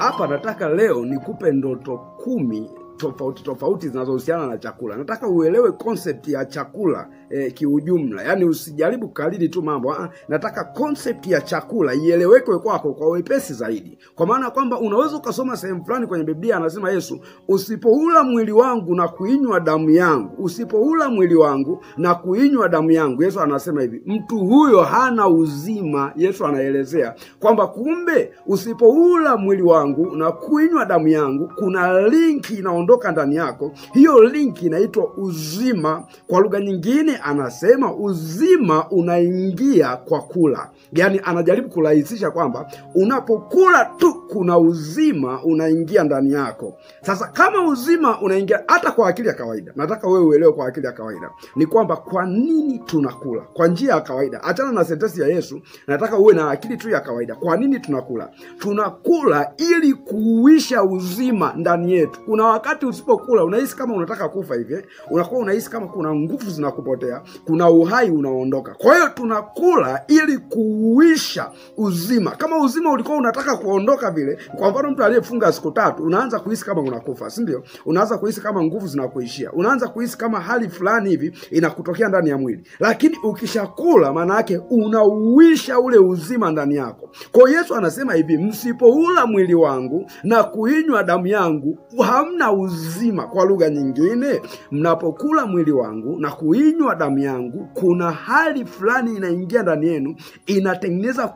hapa nataka leo nikupe ndoto 10 tofauti zinazohusiana na chakula. Nataka uelewe concept ya chakula kiujumla. Yaani usijaribu kukariri tu mambo. Nataka concept ya chakula ieleweke kwako kwa wepesi zaidi. Kwa maana kwamba unaweza ukasoma sehemu fulani kwenye Biblia anasema Yesu, usipoula mwili wangu na kuinywa damu yangu, usipoula mwili wangu na kuinywa damu yangu, Yesu anasema hivi, mtu huyo hana uzima. Yesu anaelezea kwamba kumbe usipoula mwili wangu na kuinywa damu yangu, kuna linki inaondoka ndani yako. Hiyo linki inaitwa uzima. Kwa lugha nyingine anasema uzima unaingia kwa kula. Yaani anajaribu kurahisisha kwamba unapokula tu kuna uzima unaingia ndani yako. Sasa kama uzima unaingia hata kwa akili ya kawaida, nataka wewe uelewe kwa akili ya kawaida, ni kwamba kwa nini tunakula? Kwa njia ya kawaida. Achana na sentensi ya Yesu, nataka uwe na akili tu ya kawaida. Kwa nini tunakula? Tunakula ili kuuisha uzima ndani yetu. Kuna wakati usipokula unahisi kama unataka kufa hivi. Unakuwa unahisi kama kuna nguvu zinakupotea, kuna uhai unaondoka. Kwa hiyo tunakula ili kuuisha uzima. Kama uzima ulikuwa unataka kuondoka vile, kwa mfano mtu aliyefunga siku 3, unaanza kuhisi kama unakufa, si ndio? Unaanza kuhisi kama nguvu zinakuishia. Unaanza kuhisi kama hali fulani hivi inakutokea ndani ya mwili. Lakini ukishakula maana yake unauisha ule uzima ndani yako. Kwa Yesu anasema hivi, msipoula mwili wangu na kuinywa damu yangu hamna uzima. Kwa lugha nyingine, mnapokula mwili wangu na kuinywa damu yangu, kuna hali fulani inaingia ndani yenu, inatengeneza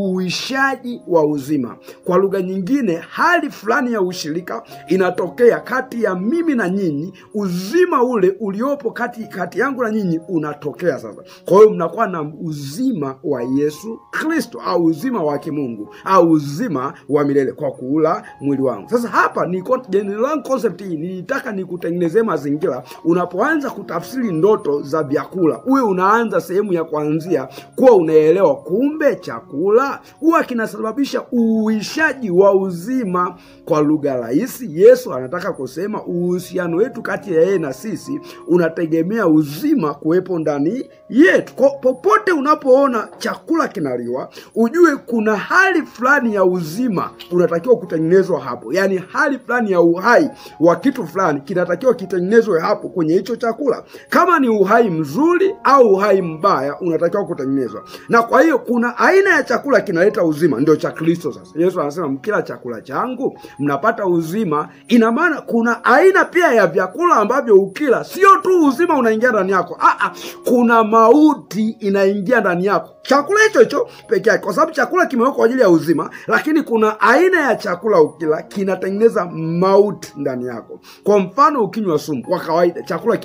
uishaji wa uzima. Kwa lugha nyingine, hali fulani ya ushirika inatokea kati ya mimi na nyinyi. Uzima ule uliopo kati yangu na nyinyi unatokea sasa. Kwa hiyo mnakuwa na uzima wa Yesu Kristo, au uzima wa kimungu, au uzima wa milele kwa kuula mwili wangu. Sasa hapa ni general concept hii nilitaka nikutengenezee mazingira. Unapoanza kutafsiri ndoto za vyakula, uwe unaanza sehemu ya kuanzia kuwa unaelewa kumbe chakula huwa kinasababisha uishaji wa uzima. Kwa lugha rahisi, Yesu anataka kusema uhusiano wetu kati ya yeye na sisi unategemea uzima kuwepo ndani yetu. Kwa popote unapoona chakula kinaliwa, ujue kuna hali fulani ya uzima unatakiwa kutengenezwa hapo. Yaani hali fulani ya uhai wa kitu fulani kinatakiwa kitengenezwe hapo kwenye hicho chakula. Kama ni uhai mzuri au uhai mbaya unatakiwa kutengenezwa. Na kwa hiyo kuna aina ya chakula kinaleta uzima, ndio cha Kristo sasa. Yesu anasema mkila chakula changu mnapata uzima. Ina maana kuna aina pia ya vyakula ambavyo ukila sio tu uzima unaingia ndani yako. Kuna mauti inaingia ndani yako. Chakula hicho pekee yake, kwa sababu chakula kimewekwa kwa ajili ya uzima, lakini kuna aina ya chakula ukila kinatengeneza mauti ndani yako. Kwa mfano ukinywa sumu kwa kawaida, chakula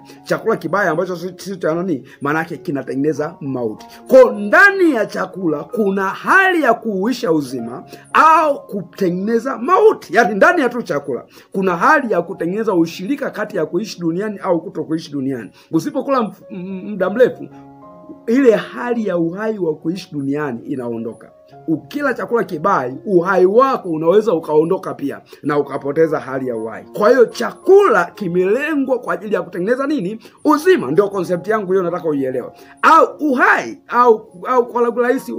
kibaya ambacho sisi tunani maana yake kinatengeneza mauti. Kwa ndani ya chakula kuna hali ya kuuisha uzima au kutengeneza mauti. Yaani ndani ya tu chakula kuna hali ya kutengeneza ushirika kati ya kuishi duniani au kutokuishi duniani. Usipokula muda mrefu, ile hali ya uhai wa kuishi duniani inaondoka. Ukila chakula kibaya, uhai wako unaweza ukaondoka pia na ukapoteza hali ya uhai. Kwa hiyo chakula kimelengwa kwa ajili ya kutengeneza nini? Uzima. Ndio concept yangu hiyo, nataka uielewe. Au uhai au kwa lugha rahisi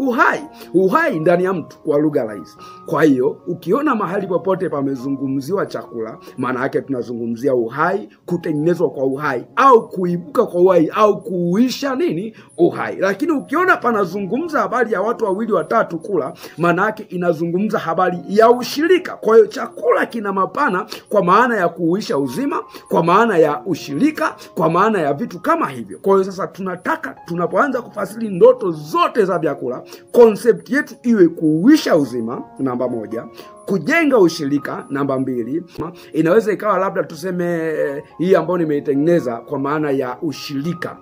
uhai ndani ya mtu kwa lugha rahisi. Kwa hiyo ukiona mahali popote pamezungumziwa chakula, maana yake tunazungumzia uhai, kutengenezwa kwa uhai au kuibuka kwa uhai au kuuisha nini? Uhai. Lakini ukiona panazungumza habari ya watu wawili watatu kula, maana yake inazungumza habari ya ushirika. Kwa hiyo chakula kina mapana kwa maana ya kuuisha uzima, kwa maana ya ushirika, kwa maana ya vitu kama hivyo. Kwa hiyo sasa tunataka tunapoanza kufasiri ndoto zote za vyakula, concept yetu iwe kuuisha uzima namba 1, kujenga ushirika namba 2. Inaweza ikawa labda tuseme hii ambayo nimeitengeneza kwa maana ya ushirika,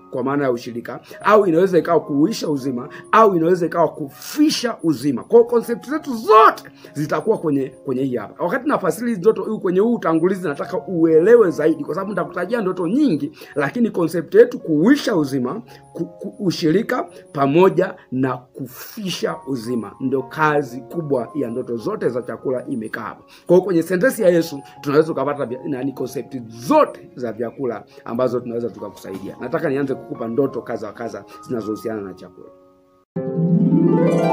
au inaweza ikawa kuuisha uzima, au inaweza ikawa kufisha uzima. Kwa concept zetu zote zitakuwa kwenye hii hapa. Wakati nafasiri ndoto kwenye huu utangulizi, nataka uelewe zaidi kwa sababu nitakutajia ndoto nyingi, lakini concept yetu kuuisha uzima, ushirika pamoja na kufisha uzima ndio kazi kubwa ya ndoto zote za chakula imekaa hapo. Kwa hiyo kwenye sentensi ya Yesu tunaweza kupata concept zote za vyakula ambazo tunaweza tukakusaidia. Nataka nianze kukupa ndoto kaza zinazohusiana na chakula.